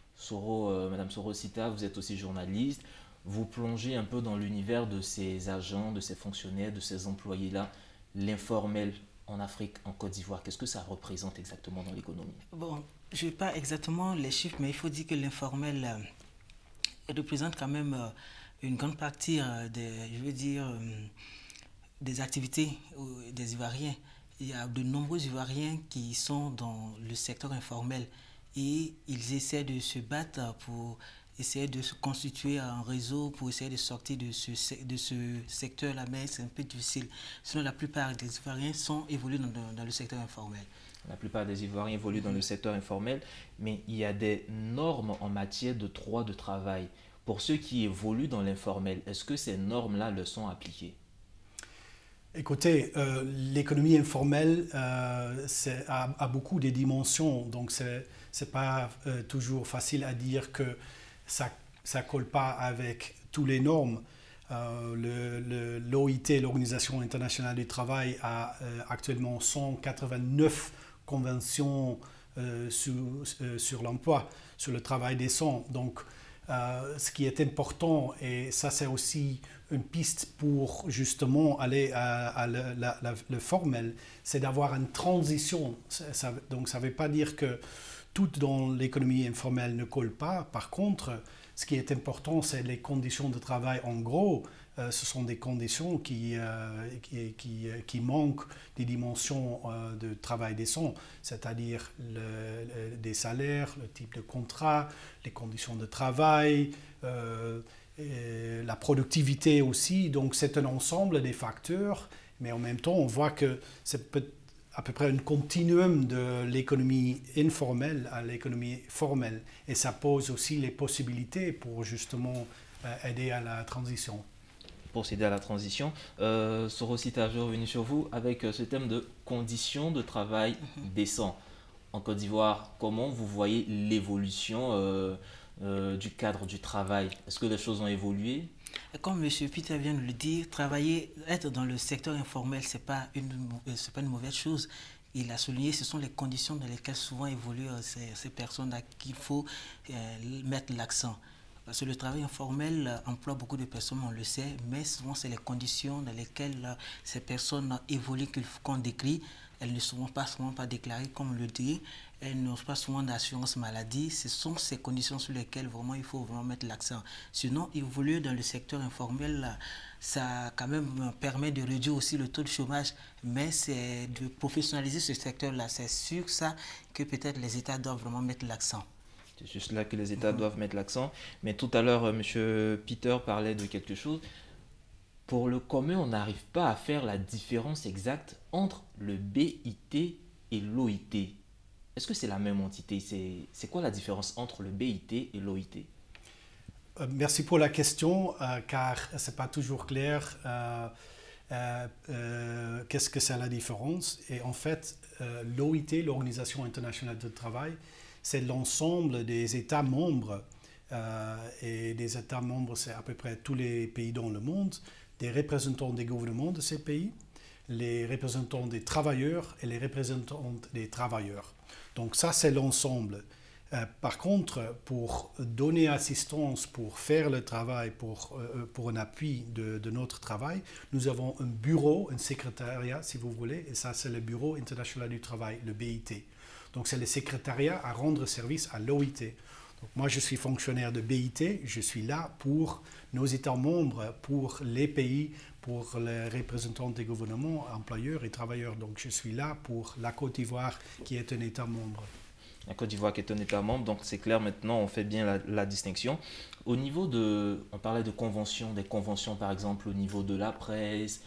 Soro, euh, Madame Soro Sita, vous êtes aussi journaliste, vous plongez un peu dans l'univers de ces agents, de ces fonctionnaires, de ces employés-là. L'informel en Afrique, en Côte d'Ivoire, qu'est-ce que ça représente exactement dans l'économie? Bon, je n'ai pas exactement les chiffres, mais il faut dire que l'informel euh, représente quand même euh, une grande partie euh, des, je veux dire, euh, des activités des Ivoiriens. Il y a de nombreux Ivoiriens qui sont dans le secteur informel et ils essaient de se battre pour essayer de se constituer un réseau, pour essayer de sortir de ce, de ce secteur-là, mais c'est un peu difficile. Sinon, la plupart des Ivoiriens sont évolués dans, dans, dans le secteur informel. La plupart des Ivoiriens évoluent dans le secteur informel, mais il y a des normes en matière de droit de travail. Pour ceux qui évoluent dans l'informel, est-ce que ces normes-là leur sont appliquées? Écoutez, euh, l'économie informelle euh, a, a beaucoup de dimensions, donc ce n'est pas euh, toujours facile à dire que ça ne colle pas avec toutes les normes. Euh, L'O I T, l'Organisation internationale du travail, a euh, actuellement cent quatre-vingt-neuf conventions euh, sur, euh, sur l'emploi, sur le travail décent. Donc, Euh, ce qui est important, et ça c'est aussi une piste pour justement aller à, à le, la, la, le formel, c'est d'avoir une transition. Ça, ça, donc ça ne veut pas dire que tout dans l'économie informelle ne colle pas. Par contre, ce qui est important, c'est les conditions de travail. En gros, euh, ce sont des conditions qui, euh, qui, qui, qui manquent des dimensions euh, de travail décent, c'est-à-dire le, le, des salaires, le type de contrat, les conditions de travail, euh, et la productivité aussi. Donc c'est un ensemble des facteurs, mais en même temps, on voit que c'est peut à peu près un continuum de l'économie informelle à l'économie formelle. Et ça pose aussi les possibilités pour justement euh, aider à la transition. Pour aider à la transition, euh, Sorosita, je suis revenu sur vous avec ce thème de conditions de travail mm-hmm. décent. En Côte d'Ivoire, comment vous voyez l'évolution euh, euh, du cadre du travail? Est-ce que les choses ont évolué? Comme M. Peter vient de le dire, travailler, être dans le secteur informel, ce n'est pas, pas une mauvaise chose. Il a souligné, ce sont les conditions dans lesquelles souvent évoluent ces, ces personnes à qui il faut euh, mettre l'accent. Parce que le travail informel emploie beaucoup de personnes, on le sait, mais souvent c'est les conditions dans lesquelles ces personnes évoluent qu'on décrit. Elles ne sont pas souvent pas déclarées, comme on le dit. Elles n'ont pas souvent d'assurance maladie. Ce sont ces conditions sur lesquelles vraiment il faut vraiment mettre l'accent. Sinon, évoluer dans le secteur informel, ça quand même permet de réduire aussi le taux de chômage. Mais c'est de professionnaliser ce secteur-là. C'est sur ça que peut-être les États doivent vraiment mettre l'accent. C'est juste là que les États mmh. doivent mettre l'accent. Mais tout à l'heure, M. Peter parlait de quelque chose. Pour le commun, on n'arrive pas à faire la différence exacte entre le B I T et l'O I T. Est-ce que c'est la même entité? C'est quoi la différence entre le B I T et l'O I T? euh, Merci pour la question, euh, car ce n'est pas toujours clair euh, euh, euh, qu'est-ce que c'est la différence. Et en fait, euh, l'O I T, l'Organisation internationale du travail, c'est l'ensemble des États membres. Euh, et des États membres, c'est à peu près tous les pays dans le monde, des représentants des gouvernements de ces pays, les représentants des travailleurs et les représentants des travailleurs. Donc ça, c'est l'ensemble. Euh, par contre, pour donner assistance, pour faire le travail, pour, euh, pour un appui de, de notre travail, nous avons un bureau, un secrétariat, si vous voulez, et ça, c'est le Bureau international du travail, le B I T. Donc c'est le secrétariat à rendre service à l'O I T. Donc, moi, je suis fonctionnaire de B I T, je suis là pour nos États membres, pour les pays, pour les représentants des gouvernements, employeurs et travailleurs. Donc, je suis là pour la Côte d'Ivoire, qui est un État membre. La Côte d'Ivoire qui est un État membre, donc c'est clair, maintenant, on fait bien la, la distinction. Au niveau de, on parlait de conventions, des conventions, par exemple, au niveau de la presse.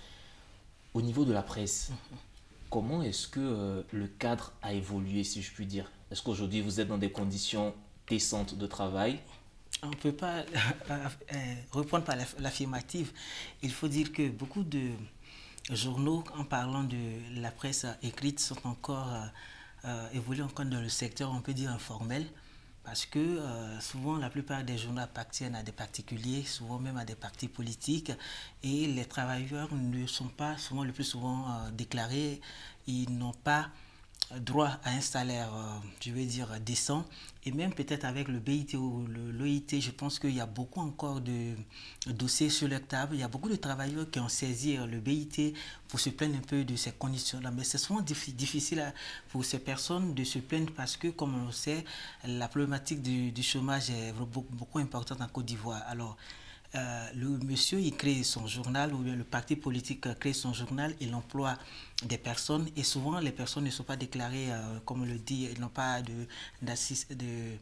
Au niveau de la presse, mm-hmm. comment est-ce que euh, le cadre a évolué, si je puis dire? Est-ce qu'aujourd'hui, vous êtes dans des conditions décentes de travail? On ne peut pas euh, répondre par l'affirmative. Il faut dire que beaucoup de journaux, en parlant de la presse écrite, sont encore, euh, évoluent encore dans le secteur, on peut dire, informel. Parce que euh, souvent, la plupart des journaux appartiennent à des particuliers, souvent même à des partis politiques. Et les travailleurs ne sont pas, souvent le plus souvent, euh, déclarés. Ils n'ont pas droit à un salaire, euh, je veux dire, décent. Et même peut-être avec le B I T ou l'O I T, je pense qu'il y a beaucoup encore de dossiers sur leur table. Il y a beaucoup de travailleurs qui ont saisi le B I T pour se plaindre un peu de ces conditions-là. Mais c'est souvent difficile pour ces personnes de se plaindre parce que, comme on le sait, la problématique du, du chômage est beaucoup, beaucoup importante en Côte d'Ivoire. Alors, Euh, le monsieur, il crée son journal, ou le parti politique crée son journal, il emploie des personnes et souvent les personnes ne sont pas déclarées, euh, comme on le dit, ils n'ont pas de, de,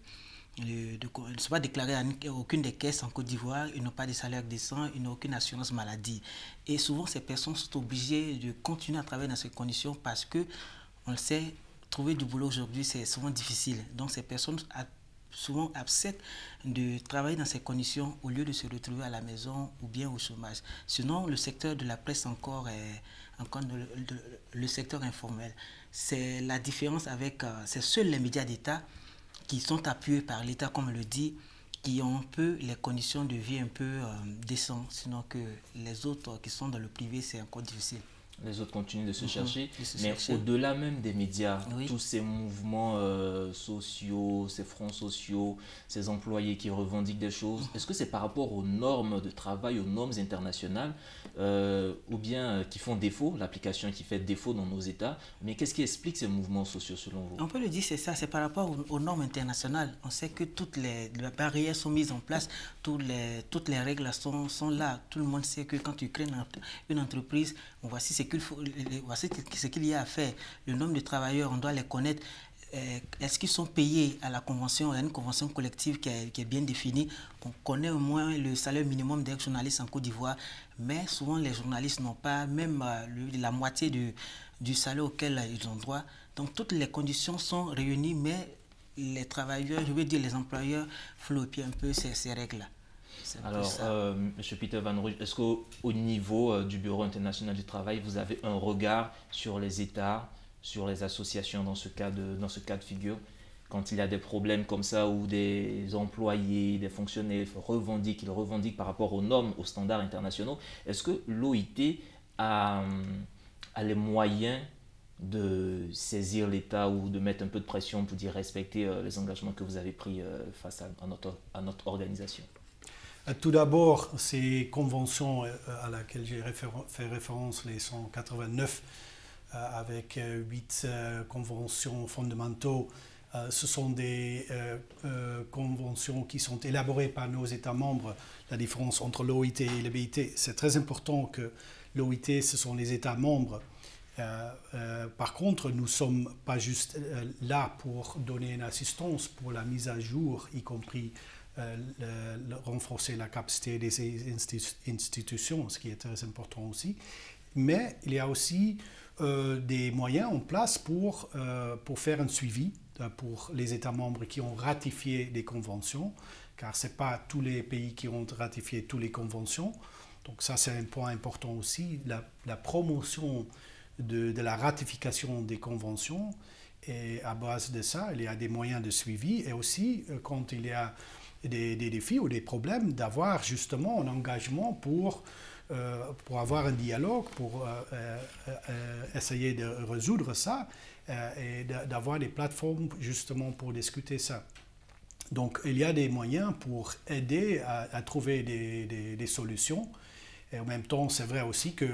de, de, ils ne sont pas déclarés à aucune des caisses en Côte d'Ivoire, ils n'ont pas de salaire décent, ils n'ont aucune assurance maladie. Et souvent ces personnes sont obligées de continuer à travailler dans ces conditions parce que, on le sait, trouver du boulot aujourd'hui c'est souvent difficile. Donc ces personnes souvent acceptent de travailler dans ces conditions au lieu de se retrouver à la maison ou bien au chômage. Sinon, le secteur de la presse encore est encore le, le, le secteur informel. C'est la différence avec, euh, c'est seuls les médias d'État qui sont appuyés par l'État, comme on le dit, qui ont un peu les conditions de vie un peu euh, décentes, sinon que les autres qui sont dans le privé, c'est encore difficile. Les autres continuent de se Mhm. chercher, De se mais chercher. au-delà même des médias, Oui. tous ces mouvements euh, sociaux, ces fronts sociaux, ces employés qui revendiquent des choses, est-ce que c'est par rapport aux normes de travail, aux normes internationales, euh, ou bien euh, qui font défaut, l'application qui fait défaut dans nos États, mais qu'est-ce qui explique ces mouvements sociaux selon vous? On peut le dire, c'est ça, c'est par rapport aux, aux normes internationales. On sait que toutes les, les barrières sont mises en place, toutes les, toutes les règles sont, sont là. Tout le monde sait que quand tu crées une, une entreprise, voici ce qu'il faut, voici ce qu'il y a à faire. Le nombre de travailleurs, on doit les connaître. Est-ce qu'ils sont payés à la convention, à une convention collective qui est, qui est bien définie? On connaît au moins le salaire minimum des journalistes en Côte d'Ivoire, mais souvent les journalistes n'ont pas même euh, le, la moitié du, du salaire auquel ils ont droit. Donc toutes les conditions sont réunies, mais les travailleurs, je veux dire les employeurs, flopent un peu ces, ces règles-là. Alors, euh, M. Peter Van Rooij, est-ce qu'au au niveau euh, du Bureau international du travail, vous avez un regard sur les États, sur les associations dans ce cas de, dans ce cas de figure, quand il y a des problèmes comme ça où des employés, des fonctionnaires revendiquent, ils revendiquent par rapport aux normes, aux standards internationaux, est-ce que l'O I T a, a les moyens de saisir l'État ou de mettre un peu de pression pour dire respecter euh, les engagements que vous avez pris euh, face à, à, notre, à notre organisation? Tout d'abord, ces conventions à laquelle j'ai fait référence, les cent quatre-vingt-neuf, avec huit conventions fondamentaux, ce sont des conventions qui sont élaborées par nos États membres. La différence entre l'O I T et le B I T, c'est très important que l'O I T, ce sont les États membres. Euh, euh, par contre, nous ne sommes pas juste euh, là pour donner une assistance pour la mise à jour, y compris euh, le, le, renforcer la capacité des institu institutions, ce qui est très important aussi. Mais il y a aussi euh, des moyens en place pour, euh, pour faire un suivi pour les États membres qui ont ratifié des conventions, car ce n'est pas tous les pays qui ont ratifié toutes les conventions. Donc ça, c'est un point important aussi, la, la promotion De, de la ratification des conventions, et à base de ça, il y a des moyens de suivi, et aussi quand il y a des, des défis ou des problèmes, d'avoir justement un engagement pour, euh, pour avoir un dialogue, pour euh, euh, essayer de résoudre ça, euh, et d'avoir des plateformes justement pour discuter ça. Donc il y a des moyens pour aider à, à trouver des, des, des solutions. Et en même temps, c'est vrai aussi que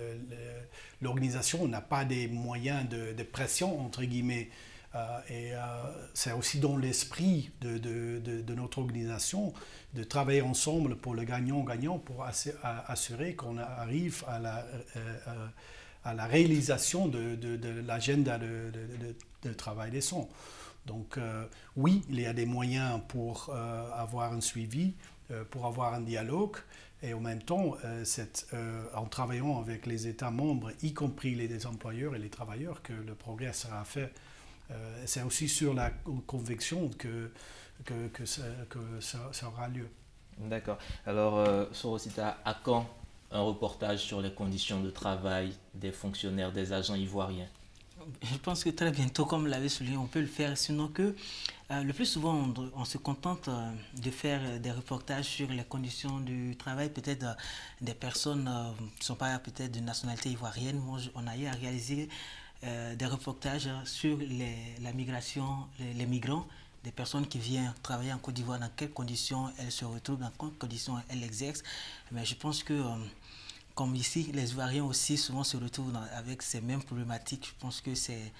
l'organisation n'a pas des moyens de, de pression, entre guillemets. Euh, et euh, c'est aussi dans l'esprit de, de, de, de notre organisation de travailler ensemble pour le gagnant-gagnant, pour assurer qu'on arrive à la, euh, à la réalisation de, de, de l'agenda de, de, de, de travail décent. Donc euh, oui, il y a des moyens pour euh, avoir un suivi, euh, pour avoir un dialogue. Et en même temps, euh, c'est euh, en travaillant avec les États membres, y compris les employeurs et les travailleurs, que le progrès sera fait. Euh, c'est aussi sur la conviction que, que, que, ça, que ça, ça aura lieu. D'accord. Alors, euh, Sorosita, à quand un reportage sur les conditions de travail des fonctionnaires, des agents ivoiriens? Je pense que très bientôt, comme l'avait souligné, on peut le faire, sinon que euh, le plus souvent, on, on se contente euh, de faire des reportages sur les conditions du travail, peut-être euh, des personnes euh, qui ne sont pas peut-être de nationalité ivoirienne. Moi, je, on a eu à réaliser euh, des reportages sur les, la migration, les, les migrants, des personnes qui viennent travailler en Côte d'Ivoire, dans quelles conditions elles se retrouvent, dans quelles conditions elles exercent. Mais je pense que... Euh, Comme ici, les Ivoiriens aussi souvent se retrouvent dans, avec ces mêmes problématiques. Je pense que c'est,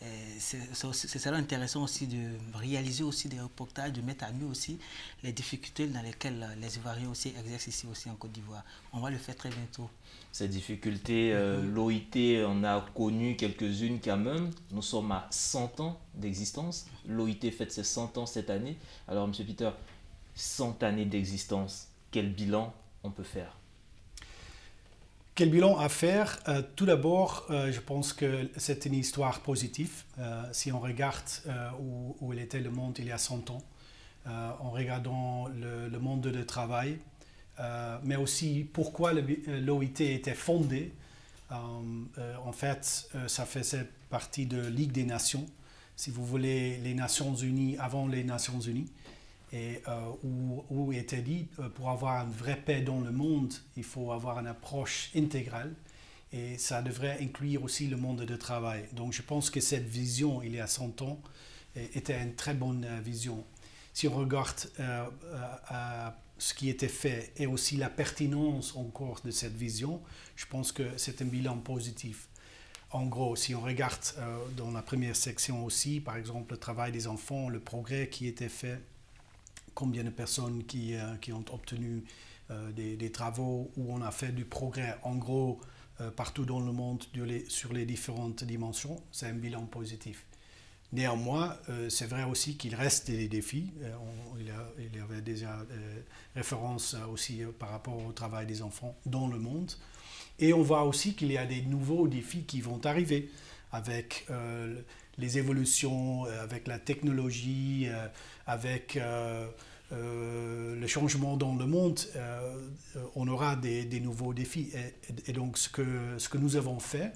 ce sera intéressant aussi de réaliser aussi des reportages, de mettre à nu aussi les difficultés dans lesquelles les Ivoiriens aussi exercent ici aussi en Côte d'Ivoire. On va le faire très bientôt. Ces difficultés, euh, mm-hmm. l'O I T en a connu quelques-unes quand même. Nous sommes à cent ans d'existence. L'O I T fête ses cent ans cette année. Alors, M. Peter, cent années d'existence, quel bilan on peut faire? Quel bilan à faire? euh, Tout d'abord, euh, je pense que c'est une histoire positive. Euh, si on regarde euh, où, où il était le monde il y a cent ans, euh, en regardant le, le monde de travail, euh, mais aussi pourquoi l'O I T était fondé. Euh, euh, en fait, euh, ça faisait partie de la Ligue des Nations, si vous voulez, les Nations Unies avant les Nations Unies. Et euh, où, où était dit, euh, pour avoir une vraie paix dans le monde, il faut avoir une approche intégrale. et ça devrait inclure aussi le monde de travail. Donc je pense que cette vision, il y a cent ans, était une très bonne vision. Si on regarde euh, euh, ce qui était fait et aussi la pertinence encore de cette vision, je pense que c'est un bilan positif. En gros, si on regarde euh, dans la première section aussi, par exemple, le travail des enfants, le progrès qui était fait, combien de personnes qui, euh, qui ont obtenu euh, des, des travaux où on a fait du progrès, en gros, euh, partout dans le monde les, sur les différentes dimensions, c'est un bilan positif. Néanmoins, euh, c'est vrai aussi qu'il reste des défis. Euh, on, il, y a, il y avait déjà euh, référence aussi euh, par rapport au travail des enfants dans le monde. Et on voit aussi qu'il y a des nouveaux défis qui vont arriver avec euh, les évolutions, euh, avec la technologie, euh, avec euh, euh, le changement dans le monde. Euh, on aura des, des nouveaux défis. Et, et donc, ce que, ce que nous avons fait,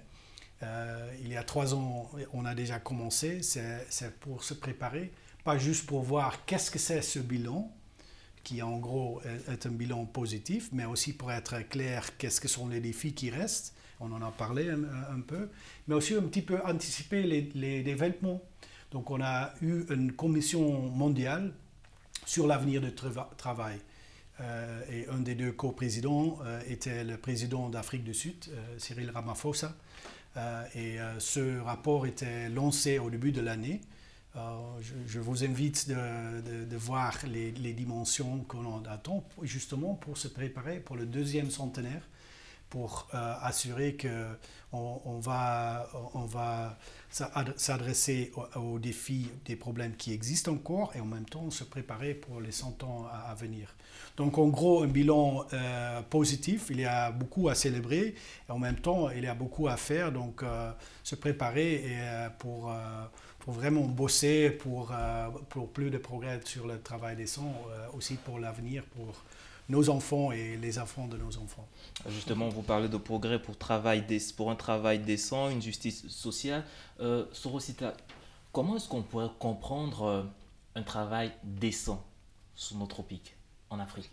Euh, il y a trois ans, on a déjà commencé, c'est pour se préparer, pas juste pour voir qu'est-ce que c'est ce bilan, qui en gros est, est un bilan positif, mais aussi pour être clair qu'est-ce que sont les défis qui restent, on en a parlé un, un peu, mais aussi un petit peu anticiper les, les développements. Donc on a eu une commission mondiale sur l'avenir du tra travail. Euh, et un des deux co-présidents euh, était le président d'Afrique du Sud, euh, Cyril Ramaphosa. Euh, et euh, ce rapport était lancé au début de l'année. Euh, je, je vous invite de, de, de voir les, les dimensions qu'on attend, justement pour se préparer pour le deuxième centenaire, pour euh, assurer qu'on on va, on va s'adresser aux, aux défis, des problèmes qui existent encore, et en même temps se préparer pour les cent ans à, à venir. Donc en gros, un bilan euh, positif, il y a beaucoup à célébrer, et en même temps, il y a beaucoup à faire, donc euh, se préparer et, euh, pour, euh, pour vraiment bosser pour, euh, pour plus de progrès sur le travail décent, euh, aussi pour l'avenir, pour nos enfants et les enfants de nos enfants. Justement, vous parlez de progrès pour, travail pour un travail décent, une justice sociale. Euh, Sorosita, comment est-ce qu'on pourrait comprendre euh, un travail décent sous nos tropiques, en Afrique?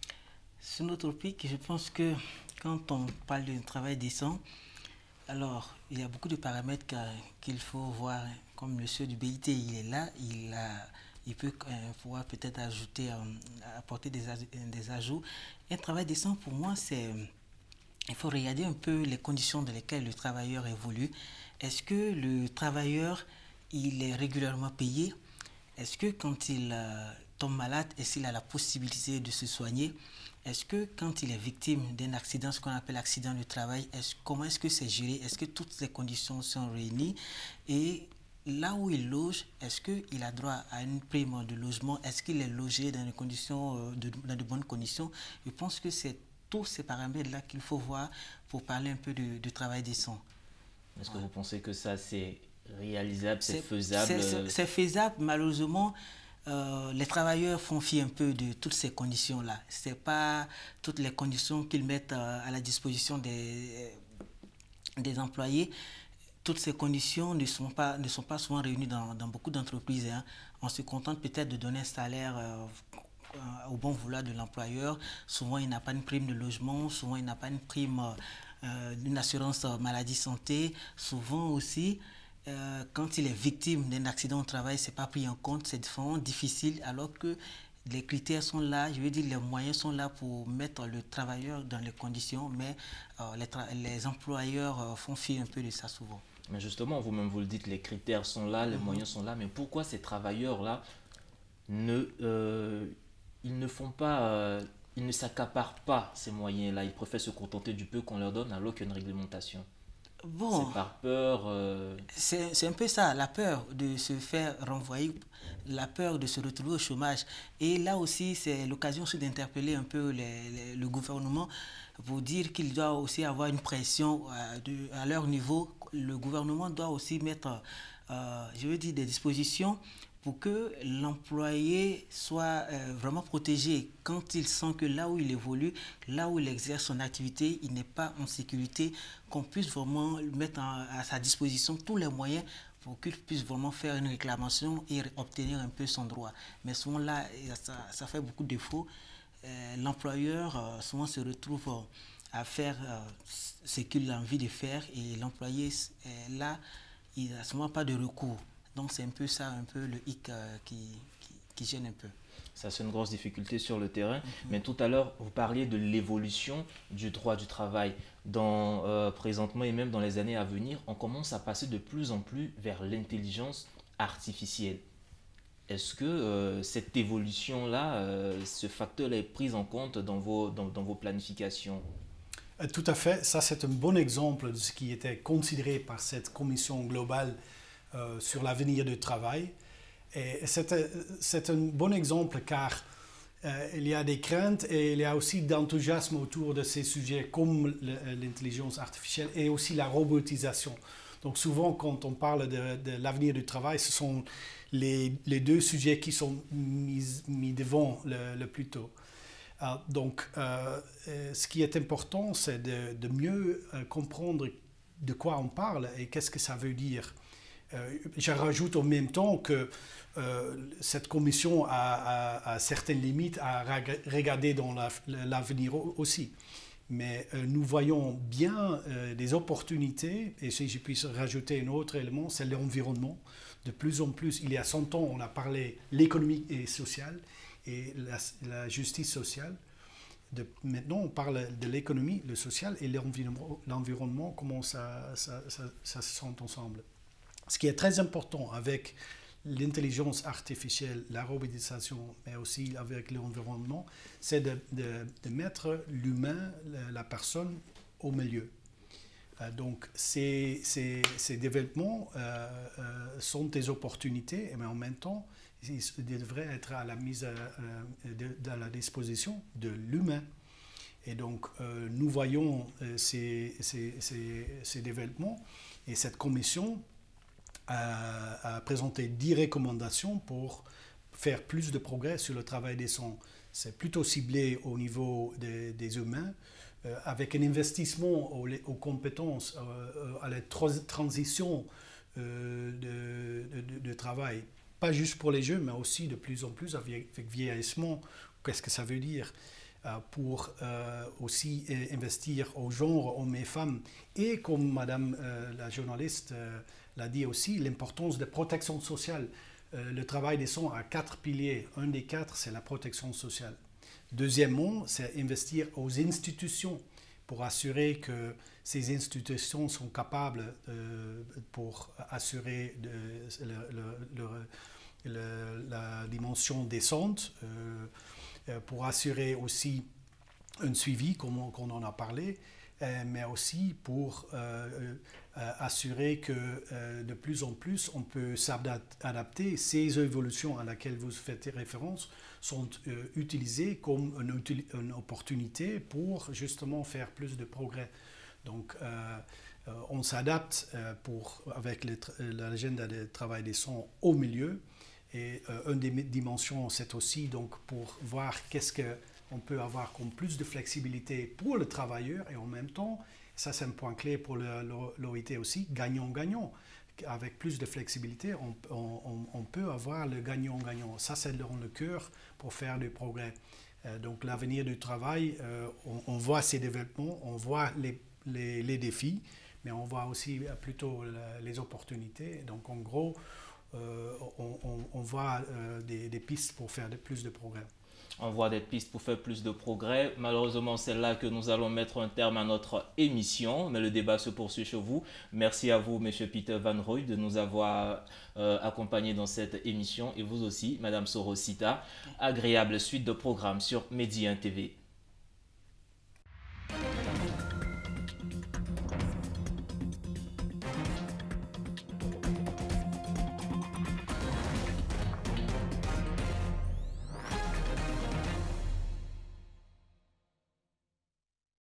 Sous nos tropiques, je pense que quand on parle d'un travail décent, alors il y a beaucoup de paramètres qu'il faut voir. Comme monsieur du B I T, il est là, il a... il peut euh, pouvoir peut-être ajouter, euh, apporter des, des ajouts. Un travail décent, pour moi, c'est... Il faut regarder un peu les conditions dans lesquelles le travailleur évolue. Est-ce que le travailleur, il est régulièrement payé? Est-ce que quand il euh, tombe malade, est-ce qu'il a la possibilité de se soigner? Est-ce que quand il est victime d'un accident, ce qu'on appelle accident de travail, est-ce, comment est-ce que c'est géré? Est-ce que toutes les conditions sont réunies? Et là où il loge, est-ce qu'il a droit à une prime de logement? Est-ce qu'il est logé dans, des conditions, de, dans de bonnes conditions? Je pense que c'est tous ces paramètres-là qu'il faut voir pour parler un peu de, de travail décent. Est-ce que ouais. vous pensez que ça, c'est réalisable, c'est faisable? C'est faisable, malheureusement. Euh, les travailleurs font fi un peu de toutes ces conditions-là. Ce n'est pas toutes les conditions qu'ils mettent à la disposition des, des employés. Toutes ces conditions ne sont pas, ne sont pas souvent réunies dans, dans beaucoup d'entreprises. Hein. On se contente peut-être de donner un salaire euh, au bon vouloir de l'employeur. Souvent, il n'a pas une prime de logement. Souvent, il n'a pas une prime euh, d'une assurance maladie santé. Souvent aussi, euh, quand il est victime d'un accident au travail, ce n'est pas pris en compte. C'est vraiment difficile alors que les critères sont là, je veux dire, les moyens sont là pour mettre le travailleur dans les conditions, mais euh, les, les employeurs euh, font fi un peu de ça souvent. Mais justement, vous-même vous le dites, les critères sont là, les mm-hmm. moyens sont là, mais pourquoi ces travailleurs-là ne, euh, ils ne font pas, euh, ils ne s'accaparent pas ces moyens-là, ils préfèrent se contenter du peu qu'on leur donne alors qu'il y a une réglementation? Bon, c'est par peur euh... C'est un peu ça, la peur de se faire renvoyer, la peur de se retrouver au chômage. Et là aussi, c'est l'occasion d'interpeller un peu les, les, le gouvernement pour dire qu'il doit aussi avoir une pression euh, de, à leur niveau. Le gouvernement doit aussi mettre, euh, je veux dire, des dispositions pour que l'employé soit euh, vraiment protégé quand il sent que là où il évolue, là où il exerce son activité, il n'est pas en sécurité, qu'on puisse vraiment mettre en, à sa disposition tous les moyens pour qu'il puisse vraiment faire une réclamation et obtenir un peu son droit. Mais souvent là, ça, ça fait beaucoup de défauts. Euh, L'employeur euh, souvent se retrouve à faire euh, ce qu'il a envie de faire et l'employé, euh, là, il n'a souvent pas de recours. Donc c'est un peu ça, un peu le hic euh, qui, qui, qui gêne un peu. Ça, c'est une grosse difficulté sur le terrain. Mm-hmm. Mais tout à l'heure, vous parliez de l'évolution du droit du travail. Dans, euh, présentement et même dans les années à venir, on commence à passer de plus en plus vers l'intelligence artificielle. Est-ce que euh, cette évolution-là, euh, ce facteur est pris en compte dans vos, dans, dans vos planifications? Tout à fait. Ça, c'est un bon exemple de ce qui était considéré par cette commission globale euh, sur l'avenir du travail. Et c'est un bon exemple car euh, il y a des craintes et il y a aussi d'enthousiasme autour de ces sujets comme l'intelligence artificielle et aussi la robotisation. Donc souvent quand on parle de, de l'avenir du travail, ce sont les, les deux sujets qui sont mis, mis devant le, le plus tôt. Euh, donc euh, ce qui est important, c'est de, de mieux euh, comprendre de quoi on parle et qu'est-ce que ça veut dire. Euh, je rajoute en même temps que euh, cette commission a, a, a certaines limites à regarder dans l'avenir aussi. Mais euh, nous voyons bien euh, des opportunités, et si je puis rajouter un autre élément, c'est l'environnement. De plus en plus, il y a cent ans, on a parlé de l'économie et sociale et la, la justice sociale. De, maintenant, on parle de l'économie, le social et l'environnement, comment ça, ça, ça, ça se sent ensemble. Ce qui est très important avec l'intelligence artificielle, la robotisation, mais aussi avec l'environnement, c'est de, de, de mettre l'humain, la, la personne, au milieu. Euh, donc, ces, ces, ces développements euh, euh, sont des opportunités, mais en même temps, ils devraient être à la mise à, de, à la disposition de l'humain. Et donc, euh, nous voyons euh, ces, ces, ces, ces développements et cette commission a, a présenté dix recommandations pour faire plus de progrès sur le travail décent. C'est plutôt ciblé au niveau des, des humains, euh, avec un investissement aux, aux compétences, euh, à la transition euh, de, de, de travail. Pas juste pour les jeunes, mais aussi de plus en plus avec, avec vieillissement. Qu'est-ce que ça veut dire? Euh, pour euh, aussi investir au genre, hommes et femmes. Et comme Madame euh, la journaliste euh, l'a dit aussi, l'importance de protection sociale. Euh, le travail décent a quatre piliers. Un des quatre, c'est la protection sociale. Deuxièmement, c'est investir aux institutions pour assurer que ces institutions sont capables euh, pour assurer de, le, le, le, le, la dimension décente, euh, pour assurer aussi un suivi, comme on, comme on en a parlé, euh, mais aussi pour euh, euh, assurer que euh, de plus en plus on peut s'adapter. Ces évolutions à laquelle vous faites référence sont euh, utilisées comme une, une opportunité pour justement faire plus de progrès. Donc euh, euh, on s'adapte euh, pour, avec l'agenda de travail décent au milieu. Et euh, une des dimensions, c'est aussi donc pour voir qu'est-ce qu'on peut avoir comme plus de flexibilité pour le travailleur et en même temps, ça c'est un point clé pour l'O I T aussi, gagnant-gagnant. Avec plus de flexibilité, on, on, on peut avoir le gagnant-gagnant. Ça c'est dans le cœur pour faire du progrès. Euh, donc l'avenir du travail, euh, on, on voit ces développements, on voit les, les, les défis, mais on voit aussi plutôt les opportunités. Donc en gros, Euh, on, on, on voit euh, des, des pistes pour faire de, plus de progrès. On voit des pistes pour faire plus de progrès. Malheureusement, c'est là que nous allons mettre un terme à notre émission, mais le débat se poursuit chez vous. Merci à vous, M. Peter Van Rooij, de nous avoir euh, accompagnés dans cette émission et vous aussi, Mme Sorosita. Agréable suite de programmes sur Medi un T V.